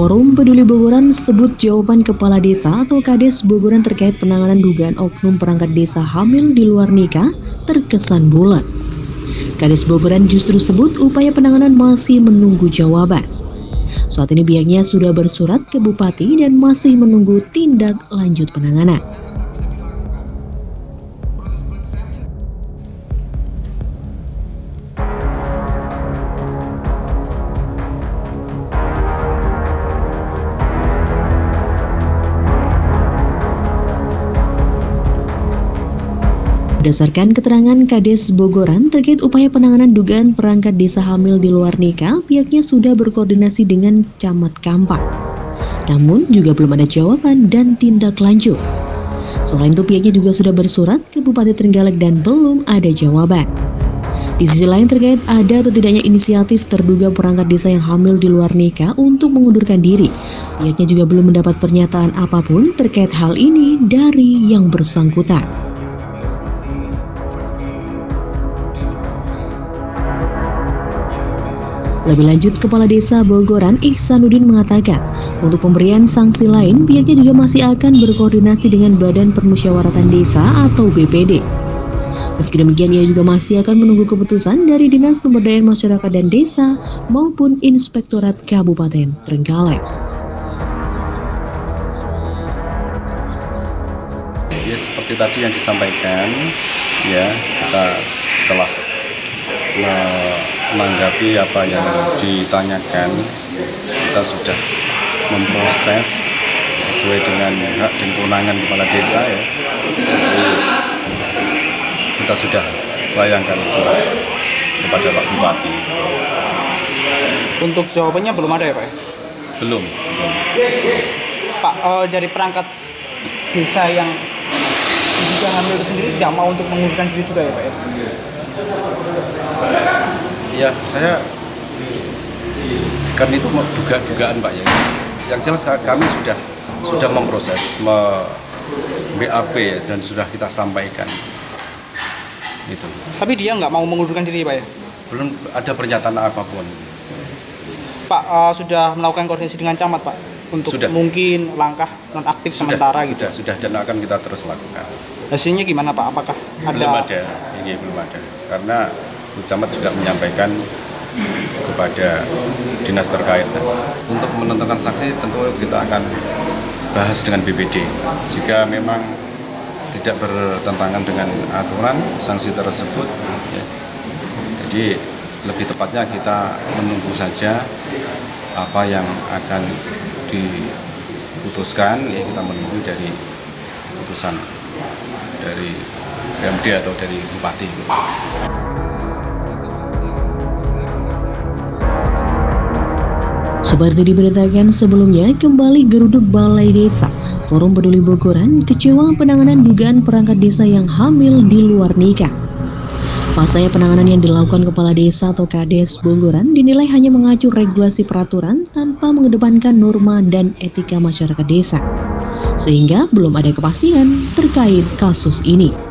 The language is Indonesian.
Forum Peduli Bogoran sebut jawaban Kepala Desa atau Kades Bogoran terkait penanganan dugaan oknum perangkat desa hamil di luar nikah terkesan bulat. Kades Bogoran justru sebut upaya penanganan masih menunggu jawaban. Saat ini pihaknya sudah bersurat ke Bupati dan masih menunggu tindak lanjut penanganan. Berdasarkan keterangan Kades Bogoran terkait upaya penanganan dugaan perangkat desa hamil di luar nikah, pihaknya sudah berkoordinasi dengan Camat Kampar. Namun juga belum ada jawaban dan tindak lanjut. Selain itu pihaknya juga sudah bersurat ke Bupati Trenggalek dan belum ada jawaban. Di sisi lain terkait ada atau tidaknya inisiatif terduga perangkat desa yang hamil di luar nikah untuk mengundurkan diri, pihaknya juga belum mendapat pernyataan apapun terkait hal ini dari yang bersangkutan. Lebih lanjut, Kepala Desa Bogoran Ihsanuddin mengatakan, untuk pemberian sanksi lain, pihaknya juga masih akan berkoordinasi dengan Badan Permusyawaratan Desa atau BPD. Meski demikian, ia juga masih akan menunggu keputusan dari Dinas Pemberdayaan Masyarakat dan Desa maupun Inspektorat Kabupaten Trenggalek. Ya, seperti tadi yang disampaikan, ya kita telah menanggapi apa yang ditanyakan, kita sudah memproses sesuai dengan hak dan kewenangan kepala desa ya. Jadi kita sudah layangkan surat kepada Pak Bupati. Untuk jawabannya belum ada ya Pak? Belum. Pak, dari perangkat desa yang juga hamil itu sendiri tidak mau untuk mengundurkan diri juga ya Pak? Ya, saya kan itu dugaan Pak ya. Yang jelas kami sudah memproses BAP ya, dan sudah kita sampaikan. Gitu. Tapi dia nggak mau mengundurkan diri Pak ya? Belum ada pernyataan apapun. Pak, sudah melakukan koordinasi dengan camat Pak untuk sudah. Mungkin langkah nonaktif sementara gitu. Sudah dan akan kita terus lakukan. Hasilnya gimana Pak? Apakah belum ada? Ini belum ada. Karena Bu Camat sudah menyampaikan kepada dinas terkait. Untuk menentukan sanksi tentu kita akan bahas dengan BPD. Jika memang tidak bertentangan dengan aturan sanksi tersebut, ya, jadi lebih tepatnya kita menunggu saja apa yang akan diputuskan. Ya, kita menunggu dari putusan dari PMD atau dari Bupati. Seperti diberitakan sebelumnya, kembali geruduk Balai Desa. Forum Peduli Bogoran kecewa penanganan dugaan perangkat desa yang hamil di luar nikah. Pasalnya penanganan yang dilakukan Kepala Desa atau Kades Bogoran dinilai hanya mengacu regulasi peraturan tanpa mengedepankan norma dan etika masyarakat desa. Sehingga belum ada kepastian terkait kasus ini.